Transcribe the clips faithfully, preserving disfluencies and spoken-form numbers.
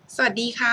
สวัสดีค่ะ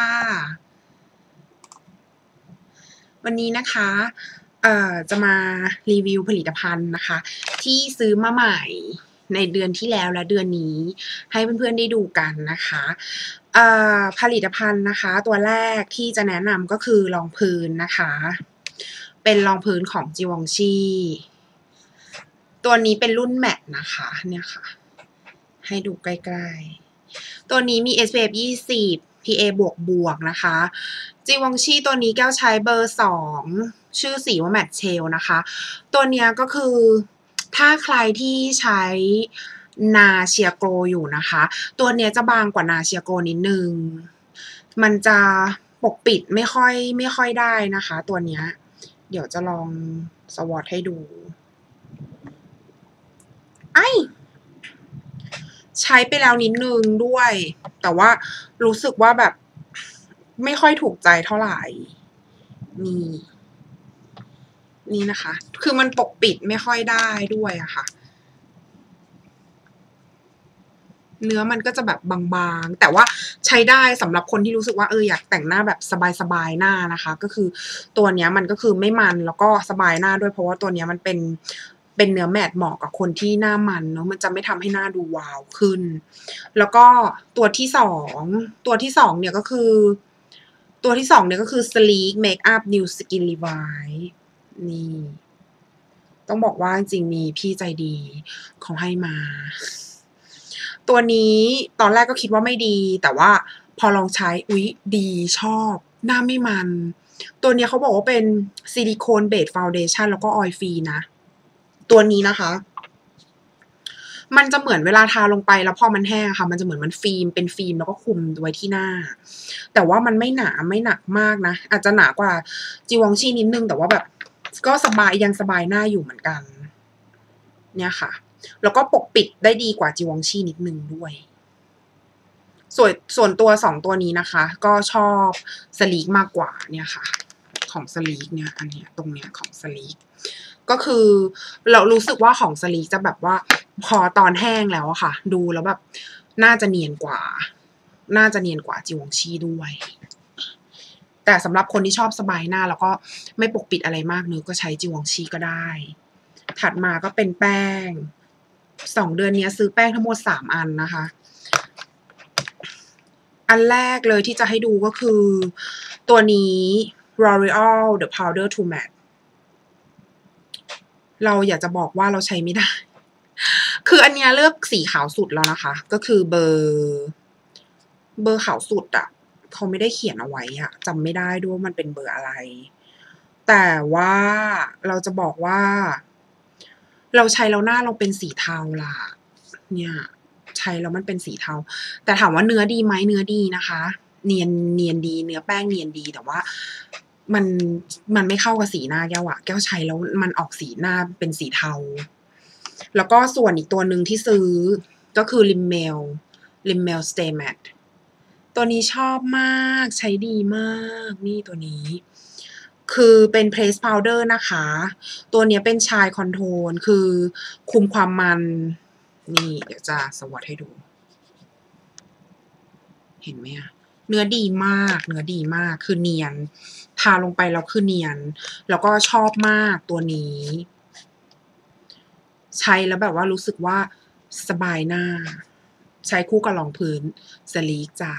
วันนี้นะคะเอ่อจะมารีวิวผลิตภัณฑ์นะคะ ที่ซื้อมาใหม่ในเดือนที่แล้วและเดือนนี้ให้เพื่อนๆได้ดูกันนะคะเอ่อผลิตภัณฑ์นะคะตัวแรกที่จะแนะนำก็คือรองพื้นนะคะ เป็นรองพื้นของ Givenchy ตัวนี้เป็นรุ่นแมตต์นะคะเนี่ยค่ะให้ดูใกล้ๆตัวนี้มี เอส พี เอฟ ยี่สิบ พี เอ บวกบวกนะคะ Givenchy ตัวนี้แก้วใช้เบอร์สองชื่อสีว่าแมตต์เชลนะคะตัวเนี้ยก็คือถ้าใครที่ใช้นาเชียโกอยู่นะคะตัวเนี้ยจะบางกว่านาเชียโกนิดนึงมันจะปกปิดไม่ค่อยไม่ค่อยได้นะคะตัวเนี้ยเดี๋ยวจะลองสวอตให้ดูไอ้ใช้ไปแล้วนิดนึงด้วยแต่ว่ารู้สึกว่าแบบไม่ค่อยถูกใจเท่าไหร่นี่นี่นะคะคือมันปกปิดไม่ค่อยได้ด้วยอะค่ะเนื้อมันก็จะแบบบางๆแต่ว่าใช้ได้สำหรับคนที่รู้สึกว่าเอออยากแต่งหน้าแบบสบายๆหน้านะคะก็คือตัวเนี้ยมันก็คือไม่มันแล้วก็สบายหน้าด้วยเพราะว่าตัวเนี้ยมันเป็นเป็นเนื้อแมตต์เหมาะกับคนที่หน้ามันเนาะมันจะไม่ทำให้หน้าดูวาวขึ้นแล้วก็ตัวที่สองตัวที่สองเนี่ยก็คือตัวที่สองเนี่ยก็คือ Sleek Makeup New Skin Revive นี่ต้องบอกว่าจริงๆมีพี่ใจดีเขาให้มาตัวนี้ตอนแรกก็คิดว่าไม่ดีแต่ว่าพอลองใช้อุ๊ยดีชอบหน้าไม่มันตัวนี้เขาบอกว่าเป็นซิลิโคนเบสฟาวเดชั่นแล้วก็ออยล์ฟรีนะตัวนี้นะคะมันจะเหมือนเวลาทาลงไปแล้วพอมันแห้งค่ะมันจะเหมือนมันฟิล์มเป็นฟิล์มแล้วก็คุมไว้ที่หน้าแต่ว่ามันไม่หนาไม่หนักมากนะอาจจะหนากว่าจีวองชีนิดนึงแต่ว่าแบบก็สบายยังสบายหน้าอยู่เหมือนกันเนี่ยค่ะแล้วก็ปกปิดได้ดีกว่าจีวองชีนิดนึงด้วยส่วนส่วนตัวสองตัวนี้นะคะก็ชอบสลีกมากกว่าเนี่ยค่ะของสลีกเนี่ยอันเนี้ยตรงเนี้ยของสลีกก็คือเรารู้สึกว่าของสลีกจะแบบว่าพอตอนแห้งแล้วอะค่ะดูแล้วแบบน่าจะเนียนกว่าน่าจะเนียนกว่าจิวองชีด้วยแต่สำหรับคนที่ชอบสบายหน้าแล้วก็ไม่ปกปิดอะไรมากเนอะก็ใช้จิวองชีก็ได้ถัดมาก็เป็นแป้งสองเดือนนี้ซื้อแป้งทั้งหมดสามอันนะคะอันแรกเลยที่จะให้ดูก็คือตัวนี้ L'Oreal The Powder to Matte เราอยากจะบอกว่าเราใช้ไม่ได้คืออันเนี้ยเลือกสีขาวสุดแล้วนะคะก็คือเบอร์เบอร์ขาวสุดอะเขาไม่ได้เขียนเอาไว้อะจำไม่ได้ด้วยว่ามันเป็นเบอร์อะไรแต่ว่าเราจะบอกว่าเราใช้แล้วหน้าเราเป็นสีเทาล่ะเนี่ยใช้แล้วมันเป็นสีเทาแต่ถามว่าเนื้อดีไหมเนื้อดีนะคะเนียนเนียนดีเนื้อแป้งเนียนดีแต่ว่ามันมันไม่เข้ากับสีหน้าแก้วอะแก้วใช้แล้วมันออกสีหน้าเป็นสีเทาแล้วก็ส่วนอีกตัวหนึ่งที่ซื้อก็คือ Rimmel Rimmel Stay Matte ตัวนี้ชอบมากใช้ดีมากนี่ตัวนี้คือเป็น Press Powder นะคะตัวเนี้ยเป็นชายคอนโทรลคือคุมความมันนี่เดี๋ยวจะสวอตให้ดูเห็นไหมอะเนื้อดีมากเนื้อดีมากคือเนียนทาลงไปแล้วคือเนียนแล้วก็ชอบมากตัวนี้ใช้แล้วแบบว่ารู้สึกว่าสบายหน้าใช้คู่กับรองพื้นสลีกจ้า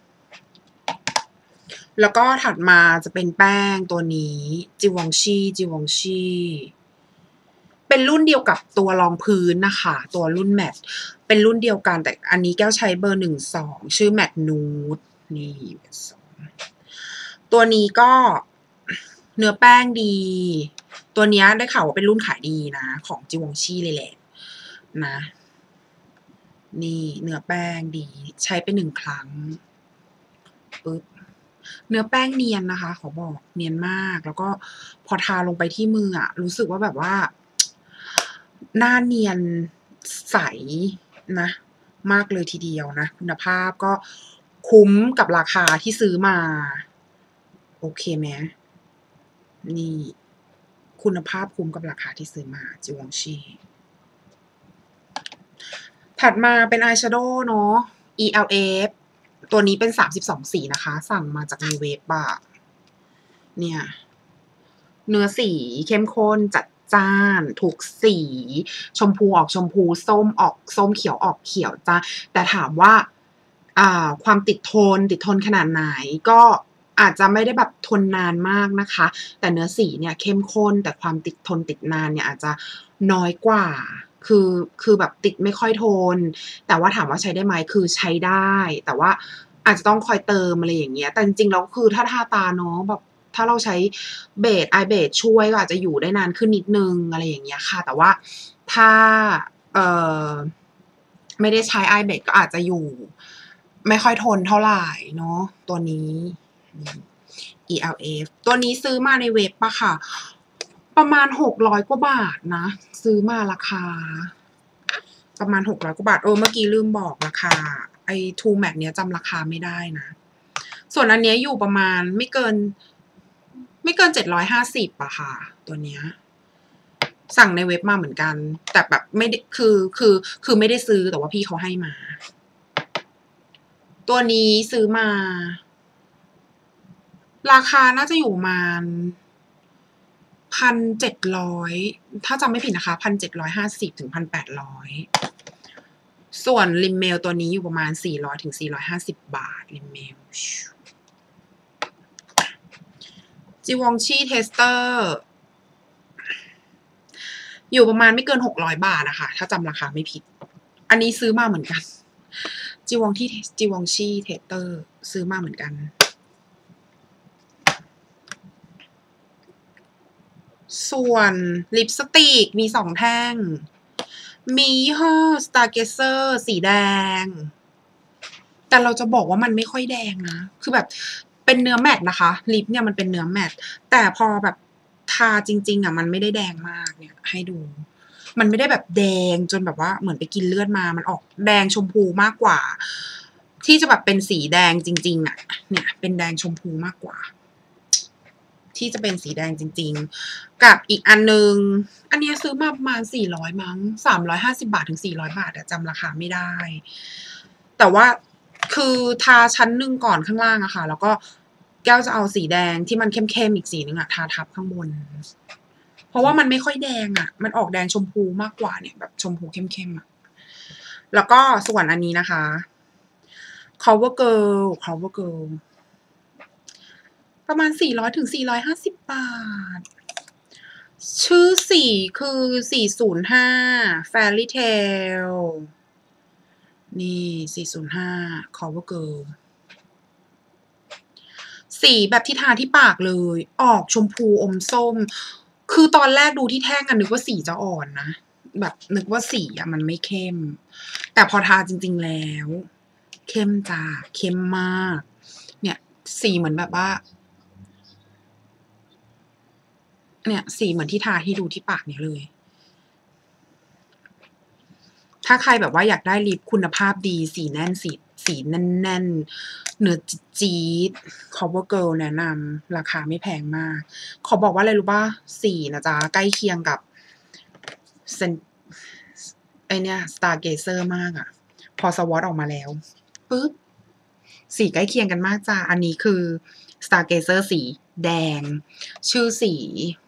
แล้วก็ถัดมาจะเป็นแป้งตัวนี้จิวองชีจิวองชีเป็นรุ่นเดียวกับตัวรองพื้นนะคะตัวรุ่นแมตเป็นรุ่นเดียวกันแต่อันนี้แก้วใช้เบอร์หนึ่งสองชื่อแมตนูดนี่ตัวนี้ก็เนื้อแป้งดี ตัวนี้ได้ข่าวว่าเป็นรุ่นขายดีนะของจิวองชีเลยแหละนะนี่เนื้อแป้งดีใช้ไปหนึ่งครั้งปึ๊บเนื้อแป้งเนียนนะคะขอบอกเนียนมากแล้วก็พอทาลงไปที่มืออะรู้สึกว่าแบบว่าหน้าเนียนใสนะมากเลยทีเดียวนะคุณภาพก็คุ้มกับราคาที่ซื้อมาโอเคไหมนี่คุณภาพคุ้มกับราคาที่ซื้อมาจิวองชีถัดมาเป็นอายแชโดว์เนาะ อี แอล เอฟตัวนี้เป็นสามสิบสองสีนะคะสั่งมาจากในเว็บอะเนี่ยเนื้อสีเข้มข้นจัดจ้านทุกสีชมพูออกชมพูส้มออกส้มเขียวออกเขียวจ้าแต่ถามว่าอ่าความติดทนติดทนขนาดไหนก็อาจจะไม่ได้แบบทนนานมากนะคะแต่เนื้อสีเนี่ยเข้มข้นแต่ความติดทนติดนานเนี่ยอาจจะน้อยกว่าคือคือแบบติดไม่ค่อยทนแต่ว่าถามว่าใช้ได้ไหมคือใช้ได้แต่ว่าอาจจะต้องคอยเติมอะไรอย่างเงี้ยแต่จริงๆแล้วคือถ้าทาตาเนาะแบบถ้าเราใช้เบสไอเบสช่วยก็อาจจะอยู่ได้นานขึ้นนิดนึงอะไรอย่างเงี้ยค่ะแต่ว่าถ้าเอ่อไม่ได้ใช้ไอเบสก็อาจจะอยู่ไม่ค่อยทนเท่าไหร่เนาะตัวนี้ อี แอล เอฟ ตัวนี้ซื้อมาในเว็บปะค่ะประมาณหกร้อยกว่าบาทนะซื้อมาราคาประมาณหกร้อยกว่าบาทโอ้เมื่อกี้ลืมบอกราคาไอ้ ทู แม็ก เนี้ยจำราคาไม่ได้นะส่วนอันเนี้ยอยู่ประมาณไม่เกินไม่เกินเจ็ดร้อยห้าสิบอะค่ะตัวเนี้ยสั่งในเว็บมาเหมือนกันแต่แบบไม่ได้คือคือคือไม่ได้ซื้อแต่ว่าพี่เขาให้มาตัวนี้ซื้อมาราคาน่าจะอยู่ประมาณพันเจ็ดร้อยถ้าจำไม่ผิดนะคะพันเจ็ดร้อยห้าสิบถึงพันแปดร้อยส่วนริมเมลตัวนี้อยู่ประมาณสี่ร้อยถึงสี่ร้อยห้าสิบบาทริมเมลจิวองชี่เทสเตอร์อยู่ประมาณไม่เกินหกร้อยบาทนะคะถ้าจำราคาไม่ผิดอันนี้ซื้อมาเหมือนกันจิวองที่จิวองชี่เทสเตอร์ซื้อมาเหมือนกันส่วนลิปสติกมีสองแท่งมียี่ห้อ Stargazer สีแดงแต่เราจะบอกว่ามันไม่ค่อยแดงนะคือแบบเป็นเนื้อแมตต์นะคะลิปเนี่ยมันเป็นเนื้อแมตต์แต่พอแบบทาจริงๆอ่ะมันไม่ได้แดงมากเนี่ยให้ดูมันไม่ได้แบบแดงจนแบบว่าเหมือนไปกินเลือดมามันออกแดงชมพูมากกว่าที่จะแบบเป็นสีแดงจริงๆอ่ะเนี่ยเป็นแดงชมพูมากกว่าที่จะเป็นสีแดงจริงๆกับอีกอันนึงอันนี้ซื้อมาประมาณสี่ร้อยมั้งสามร้อยห้าสิบบาทถึงสี่ร้อยบาทอะจำราคาไม่ได้แต่ว่าคือทาชั้นหนึ่งก่อนข้างล่างอะค่ะแล้วก็แก้วจะเอาสีแดงที่มันเข้มๆอีกสีนึงอะทาทับข้างบนเพราะว่ามันไม่ค่อยแดงอะมันออกแดงชมพูมากกว่าเนี่ยแบบชมพูเข้มๆอะแล้วก็ส่วนอันนี้นะคะ cover girl cover girl ประมาณสี่ร้อยถึงสี่ร้อยห้าสิบบาทชื่อสีคือสี่ศูนย์ห้า Fairy Tale นี่สี่ศูนย์ห้า cover girl สีแบบที่ทาที่ปากเลยออกชมพูอมส้มคือตอนแรกดูที่แท่งอะนึกว่าสีจะอ่อนนะแบบนึกว่าสีอะมันไม่เข้มแต่พอทาจริงๆแล้วเข้มจ้าเข้มมากเนี่ยสีเหมือนแบบว่าเนี่ยสีเหมือนที่ทาให้ดูที่ปากเนี่ยเลยถ้าใครแบบว่าอยากได้ลิปคุณภาพดีสีแน่นสีสีแน่นๆเนื้อจี๊ด cover girl แนะนำราคาไม่แพงมากขอบอกว่าอะไรรู้ป่ะสีนะจ๊ะใกล้เคียงกับเซนไอเนี่ย Stargazer มากอะพอสวอตออกมาแล้วปึ๊บสีใกล้เคียงกันมากจ้าอันนี้คือ Stargazer สีแดงชื่อสี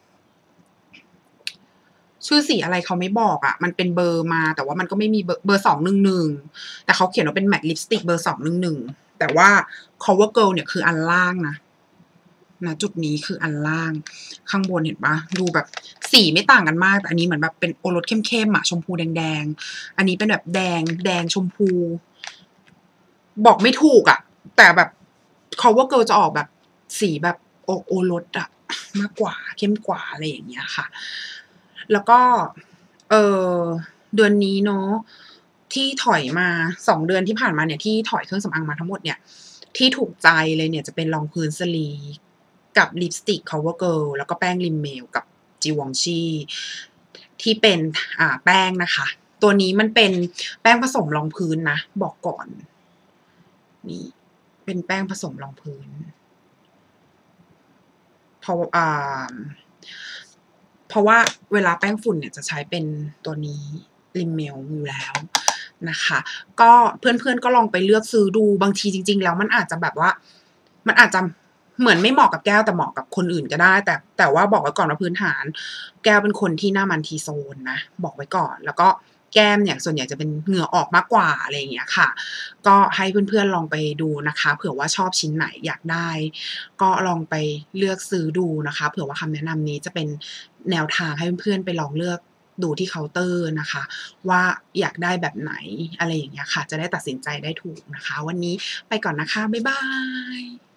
ชื่อสีอะไรเขาไม่บอกอะมันเป็นเบอร์มาแต่ว่ามันก็ไม่มีเบอร์เบอร์สองหนึ่งหนึ่งแต่เขาเขียนว่าเป็นแมตต์ลิปสติกเบอร์สองหนึ่งหนึ่งแต่ว่า cover girl เนี่ยคืออันล่างนะนะจุดนี้คืออันล่างข้างบนเห็นปะดูแบบสีไม่ต่างกันมากแต่อันนี้เหมือนแบบเป็นโอรสเข้มๆอะชมพูแดงๆอันนี้เป็นแบบแดงแดงชมพูบอกไม่ถูกอะแต่แบบ cover girl จะออกแบบสีแบบโอโอรสอะมากกว่าเข้มกว่าอะไรอย่างเงี้ยค่ะแล้วก็เออเดือนนี้เนาะที่ถอยมาสองเดือนที่ผ่านมาเนี่ยที่ถอยเครื่องสำอางมาทั้งหมดเนี่ยที่ถูกใจเลยเนี่ยจะเป็นรองพื้นสลีกับลิปสติก cover girl แล้วก็แป้งริมเมลกับจิวองชีที่เป็นอ่าแป้งนะคะตัวนี้มันเป็นแป้งผสมรองพื้นนะบอกก่อนนี่เป็นแป้งผสมรองพื้นเพราะอ่าเพราะว่าเวลาแป้งฝุ่นเนี่ยจะใช้เป็นตัวนี้ริมเมลอยู่แล้วนะคะ ก็เพื่อน ๆ ก็ลองไปเลือกซื้อดู บางทีจริง ๆ แล้วมันอาจจะแบบว่า มันอาจจะเหมือนไม่เหมาะกับแก้ว แต่เหมาะกับคนอื่นก็ได้ แต่ แต่ว่าบอกไว้ก่อนว่าพื้นฐานแก้วเป็นคนที่หน้ามัน T-zone นะ บอกไว้ก่อน แล้วก็แก้มเนี่ยส่วนใหญ่จะเป็นเหงื่อออกมากกว่า อะไรอย่างเงี้ยค่ะ ก็ให้เพื่อน ๆ ลองไปดูนะคะ เผื่อว่าชอบชิ้นไหนอยากได้ ก็ลองไปเลือกซื้อดูนะคะ เผื่อว่าคำแนะนำนี้จะเป็นแนวทางให้เพื่อน ๆ ไปลองเลือกดูที่เคาน์เตอร์นะคะว่าอยากได้แบบไหน อะไรอย่างเงี้ยค่ะ จะได้ตัดสินใจได้ถูกนะคะ วันนี้ไปก่อนนะคะ บ๊ายบาย